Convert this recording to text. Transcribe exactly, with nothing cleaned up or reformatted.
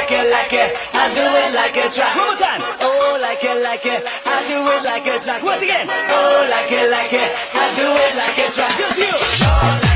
like it, like it, I do it like a track. One more time. Oh, like it, like it, I do it like a track. Once again. Oh, like it, like it, I do it like a track. Just you.